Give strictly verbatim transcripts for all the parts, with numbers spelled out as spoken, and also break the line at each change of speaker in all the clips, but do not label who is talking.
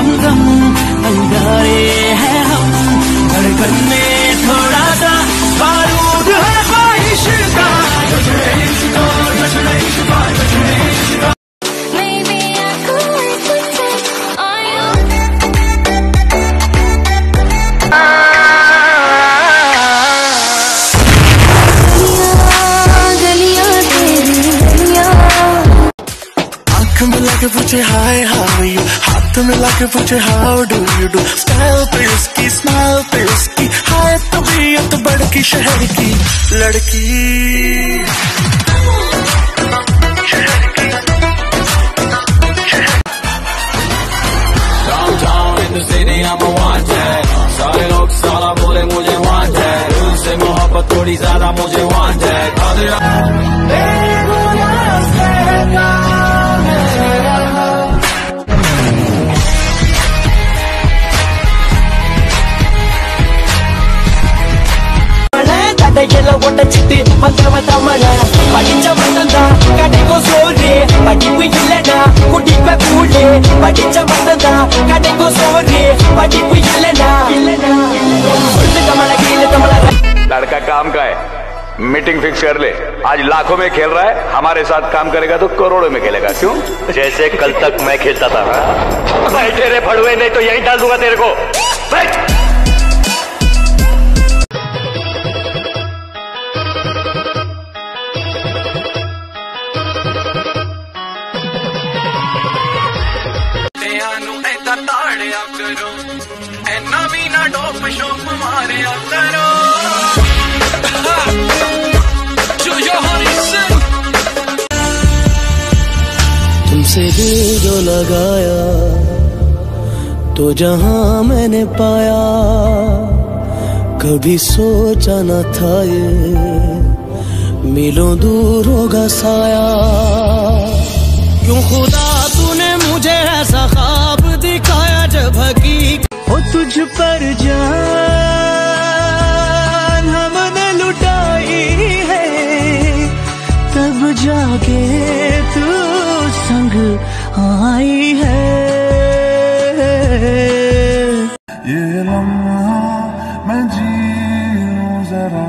हमदम, अंगारे हैं हम, धड़कन में थोड़ा सा बारूद है ख्वाहिश का। मिला के पूछे हाय हाउ यू, हाथ मिला के पूछे how do you do, style पे उसकी स्माइल पे उसकी, हाय तबीयत बड़की शहर की लड़की। Downtown in the city I'm a wanted, सारे लोग साला बोले मुझे wanted, उनसे मोहब्बत थोड़ी ज्यादा मुझे wanted। Yellow water chitti, mata mata mala. Padinja matanda, kade ko sore. Padi pi yelena, kudi pe pule. Padinja matanda, kade ko sore. Padi pi yelena, yelena. Ulte tamala gile tamala. लड़का काम का है, meeting fix कर ले। आज लाखों में खेल रहा है, हमारे साथ काम करेगा तो करोड़ों में खेलेगा। क्यों? जैसे कल तक मैं खेलता था। बैठे रे फड़ुए, नहीं तो यहीं डाल दूंगा तेरे को। बैठ। तुमसे दिल जो लगाया तो जहां मैंने पाया, कभी सोचा न था ये मिलों दूर होगा साया। क्यों खुदा तूने मुझे ऐसा ख्वाब दिखाया, जब हकीकत हो तुझ पर जान हमने लुटाई है, तब जाके तू संग आई है। ये लम्हा मैं जी लूं जरा,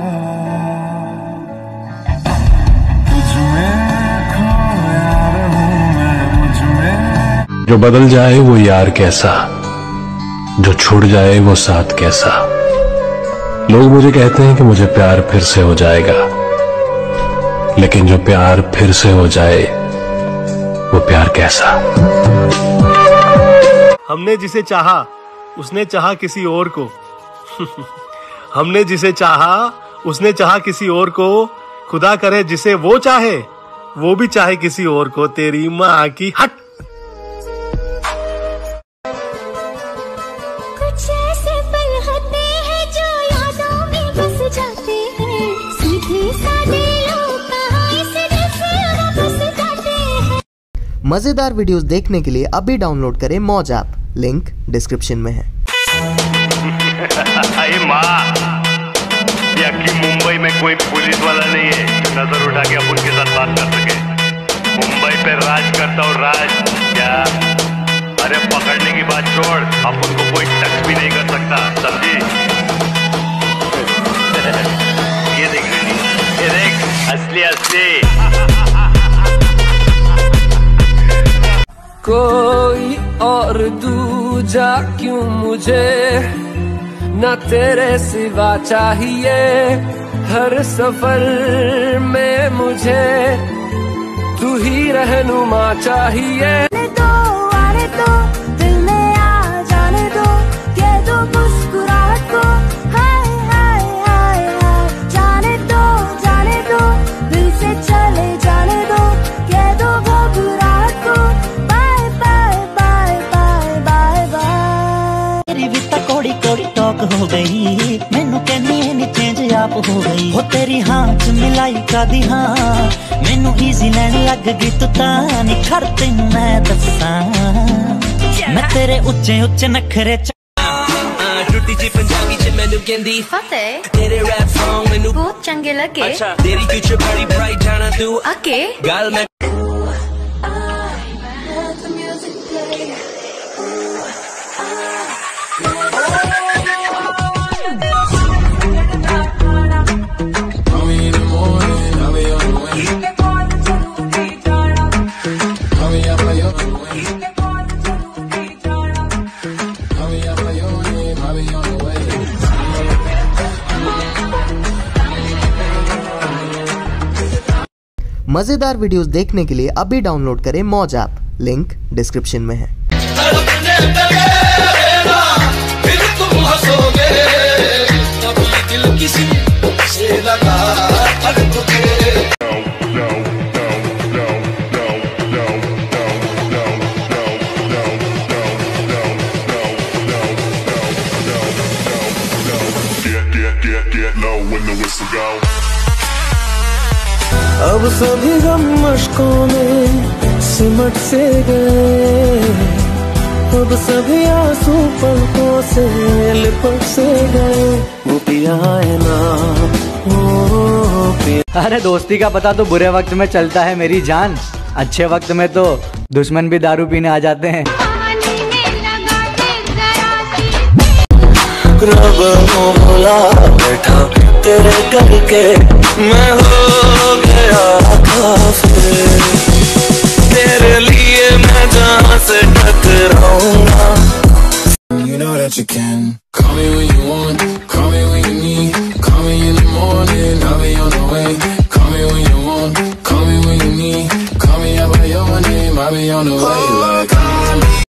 तुझमें खोया रहूं मैं मुझमें।
जो बदल जाए वो यार कैसा, जो छूट जाए वो साथ कैसा। लोग मुझे कहते हैं कि मुझे प्यार फिर से हो जाएगा, लेकिन जो प्यार फिर से हो जाए वो प्यार कैसा।
हमने जिसे चाहा उसने चाहा किसी और को। हमने जिसे चाहा उसने चाहा किसी और को, खुदा करे जिसे वो चाहे वो भी चाहे किसी और को। तेरी माँ की हट।
कुछ ऐसे पल होते हैं जो यादों में बस जाते हैं, सीधे साधे लोग कहाँ इस दिल से वापस जाते हैं।
मजेदार वीडियोस देखने के लिए अभी डाउनलोड करें मौज ऐप, लिंक डिस्क्रिप्शन में है।
अरे माँ, कि मुंबई में कोई पुलिस वाला नहीं है जो नजर उठा के अपन के साथ बात कर सके। मुंबई पे राज करता हूँ, राज क्या? अरे पकड़ने की बात छोड़, अपन को कोई टच भी नहीं कर सकता, समझी? ये देख रही, ये देख असली असली।
कोई और दूजा क्यों मुझे, न तेरे सिवा चाहिए। हर सफर में मुझे तू ही रहनुमा चाहिए।
आने दो, आने दो, दिल में आ जाने दो, कह दो मुस्कुराहट को, हाय हाय हाय हाय। जाने दो, जाने दो, दिल से चले जाने दो, कह दो घबराहट को, bye bye bye bye bye bye.
तेरी भी तो कोड़ी कोड़ी टॉक हो गई, मैनू कहनी नी चेंज आप हो गई। हो तेरी हाँ च मिलाई का दी हाँ, मैनू इजी लैन लग गई तू तां निखर तेनू मैं दसां। मैं तेरे उच्चे उच्चे नखरे च टूटी जी पंजाबी च मैनू कहंदी
फतेह,
तेरे रैप सॉन्ग मैनू
बहुत चंगे लगे।
अच्छा तेरी फ्यूचर बड़ी ब्राइट जाना तू
आके
गाल मैं
I'll be on the way.
मजेदार वीडियोस देखने के लिए अभी डाउनलोड करें मौज ऐप, लिंक डिस्क्रिप्शन में है।
फिर तुम हंसोगे, तभी दिल किसी से लगा धड़कोगे।
अब सभी गम मशकों में सिमट से गए, अब सभी आंसू पलकों से लिपट से गए। वो पिया है ना, वो पिया।
अरे दोस्ती का पता तो बुरे वक्त में चलता है मेरी जान, अच्छे वक्त में तो दुश्मन भी दारू पीने आ जाते हैं।
रब मोला बैठा तेरे करके मैं हो गया काफिर, तेरे लिए मैं जहाँ से टकराऊंगा।
You know that you can call me when you want, call me when you need, call me in the morning, I'll be on the way. Call me when you want, call me when you need, call me out by your name, I'll be on the way.